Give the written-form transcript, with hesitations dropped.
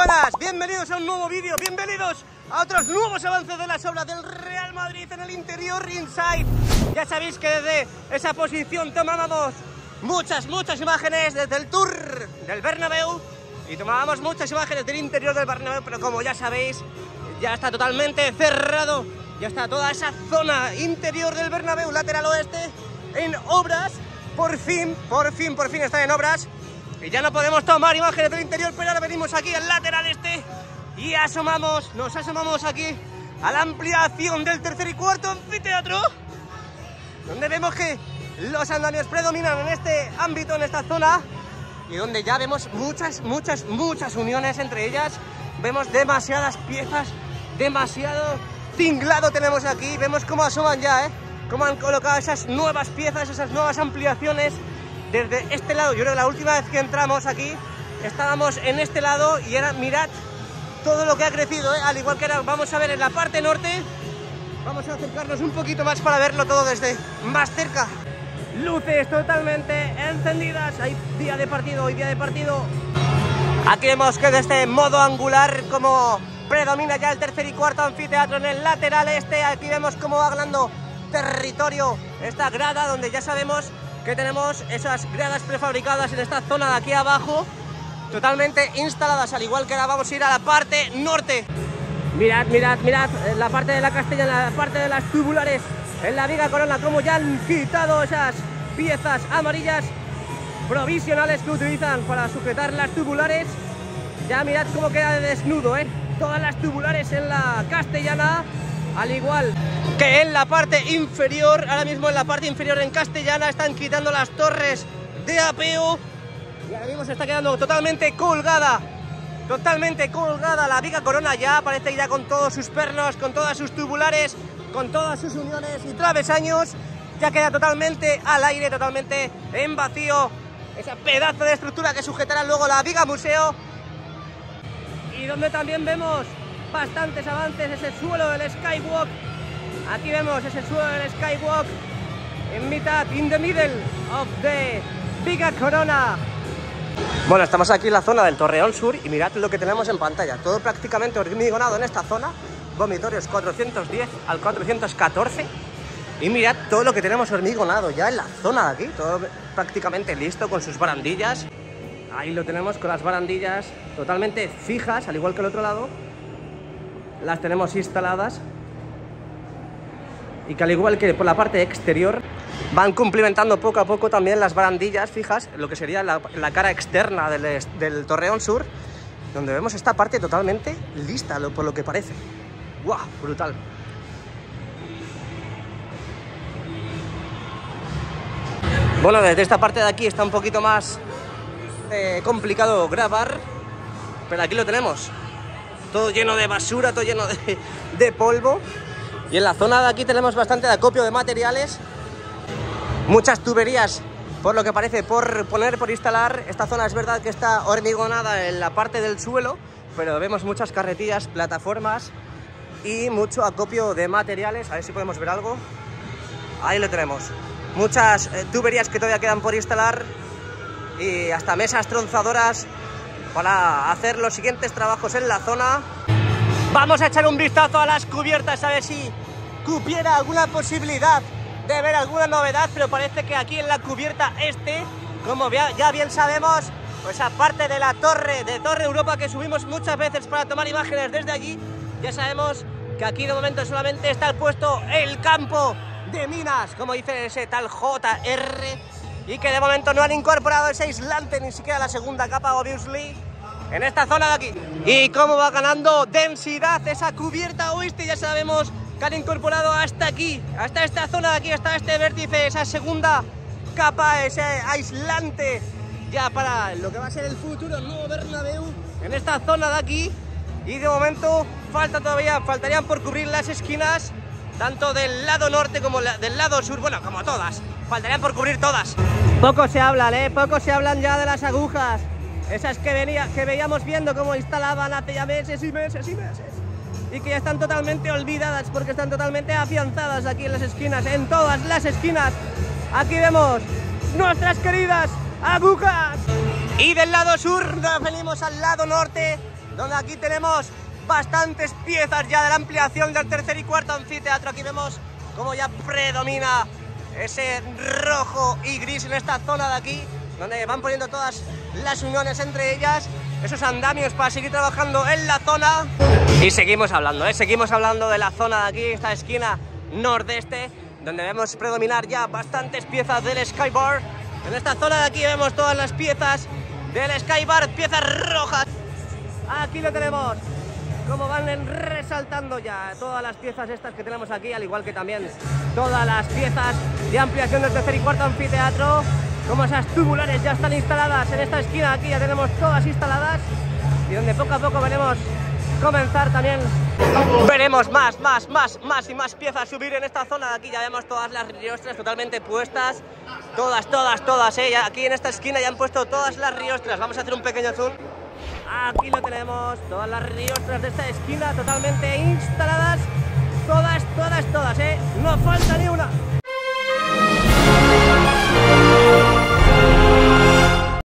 buenas, bienvenidos a un nuevo vídeo, bienvenidos a otros nuevos avances de las obras del Real Madrid en el interior ringside. Ya sabéis que desde esa posición tomábamos muchas imágenes desde el tour del Bernabéu y tomábamos muchas imágenes del interior del Bernabéu, pero como ya sabéis, ya está totalmente cerrado, ya está toda esa zona interior del Bernabéu, lateral oeste, en obras. Por fin está en obras y ya no podemos tomar imágenes del interior, pero ahora venimos aquí al lateral este y nos asomamos aquí a la ampliación del tercer y cuarto anfiteatro, donde vemos que los andamios predominan en este ámbito, en esta zona, y donde ya vemos muchas uniones entre ellas. Vemos demasiadas piezas, demasiado tinglado tenemos aquí. Vemos cómo asoman ya, cómo han colocado esas nuevas piezas, esas nuevas ampliaciones desde este lado. Yo creo que la última vez que entramos aquí estábamos en este lado y ahora mirad todo lo que ha crecido, al igual que ahora vamos a ver en la parte norte. Vamos a acercarnos un poquito más para verlo todo desde más cerca. Luces totalmente encendidas. Hay día de partido, hoy día de partido. Aquí vemos que desde modo angular como predomina ya el tercer y cuarto anfiteatro en el lateral este. Aquí vemos cómo va ganando territorio esta grada, donde ya sabemos que tenemos esas gradas prefabricadas en esta zona de aquí abajo, totalmente instaladas, al igual que ahora vamos a ir a la parte norte. Mirad, la parte de la Castellana, la parte de las tubulares en la Viga Corona, como ya han quitado esas piezas amarillas provisionales que utilizan para sujetar las tubulares. Ya mirad cómo queda de desnudo, todas las tubulares en la Castellana, al igual que en la parte inferior. Ahora mismo en la parte inferior en Castellana están quitando las torres de apeo y ahora mismo se está quedando totalmente colgada la Viga Corona. Ya aparece ya con todos sus pernos, con todas sus tubulares, con todas sus uniones y travesaños. Ya queda totalmente al aire, totalmente en vacío esa pedazo de estructura que sujetará luego la Viga Museo, y donde también vemos bastantes avances, ese suelo del Skywalk. Aquí vemos ese suelo del Skywalk en mitad, in the middle of the Viga Corona. Bueno, estamos aquí en la zona del Torreón Sur y mirad lo que tenemos en pantalla. Todo prácticamente hormigonado en esta zona, dormitorios 410 al 414. Y mirad todo lo que tenemos hormigonado ya en la zona de aquí, todo prácticamente listo con sus barandillas. Ahí lo tenemos con las barandillas totalmente fijas, al igual que el otro lado. Las tenemos instaladas y que al igual que por la parte exterior van cumplimentando poco a poco también las barandillas fijas, lo que sería la cara externa del Torreón Sur, donde vemos esta parte totalmente lista, por lo que parece. ¡Guau! Brutal. Bueno, desde esta parte de aquí está un poquito más complicado grabar, pero aquí lo tenemos. Todo lleno de basura, todo lleno de polvo. Y en la zona de aquí tenemos bastante de acopio de materiales. Muchas tuberías, por lo que parece, por instalar. Esta zona es verdad que está hormigonada en la parte del suelo, pero vemos muchas carretillas, plataformas y mucho acopio de materiales. A ver si podemos ver algo. Ahí lo tenemos. Muchas tuberías que todavía quedan por instalar y hasta mesas tronzadoras para hacer los siguientes trabajos en la zona. Vamos a echar un vistazo a las cubiertas, a ver si cupiera alguna posibilidad de ver alguna novedad, pero parece que aquí en la cubierta este, como ya bien sabemos, pues aparte de la Torre Europa, que subimos muchas veces para tomar imágenes desde allí, ya sabemos que aquí de momento solamente está puesto el campo de minas, como dice ese tal JR, y que de momento no han incorporado ese aislante, ni siquiera la segunda capa, obviously, en esta zona de aquí. Y cómo va ganando densidad esa cubierta oeste. Ya sabemos que han incorporado hasta aquí, hasta esta zona de aquí, hasta este vértice, esa segunda capa, ese aislante, ya para lo que va a ser el futuro nuevo Bernabéu en esta zona de aquí. Y de momento faltarían por cubrir las esquinas, tanto del lado norte como del lado sur, bueno, como todas, faltarían por cubrir todas. Poco se hablan ya de las agujas, esas que veíamos viendo cómo instalaban hace ya meses y meses, y que ya están totalmente olvidadas porque están totalmente afianzadas aquí en las esquinas, en todas las esquinas. Aquí vemos nuestras queridas agujas. Y del lado sur nos venimos al lado norte, donde aquí tenemos bastantes piezas ya de la ampliación del tercer y cuarto anfiteatro. Aquí vemos cómo ya predomina ese rojo y gris en esta zona de aquí, donde van poniendo todas las uniones entre ellas, esos andamios para seguir trabajando en la zona. Y seguimos hablando de la zona de aquí, esta esquina nordeste, donde vemos predominar ya bastantes piezas del Skybar. En esta zona de aquí vemos todas las piezas del Skybar, piezas rojas. Aquí lo tenemos, como van resaltando ya todas las piezas estas que tenemos aquí, al igual que también todas las piezas de ampliación del tercer y cuarto anfiteatro, como esas tubulares ya están instaladas en esta esquina. Aquí ya tenemos todas instaladas, y donde poco a poco veremos comenzar también, veremos más y más piezas subir en esta zona de aquí. Ya vemos todas las riostras totalmente puestas, todas, ya aquí en esta esquina ya han puesto todas las riostras. Vamos a hacer un pequeño zoom. Aquí lo tenemos, todas las riostras de esta esquina totalmente instaladas, todas, no falta ni una.